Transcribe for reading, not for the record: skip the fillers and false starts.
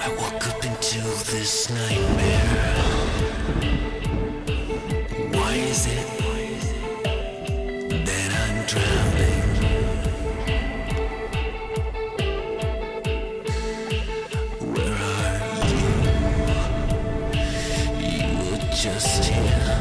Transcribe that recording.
I woke up into this nightmare. Why is it that I'm drowning? Where are you? You were just here.